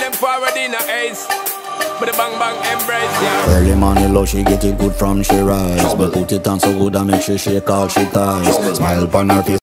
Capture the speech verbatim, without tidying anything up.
them forward in a ace. But the bang bang embrace, yeah. Early morning love, she get it good from she rise. But put it on so good and make she shake all she ties. Smile upon her face.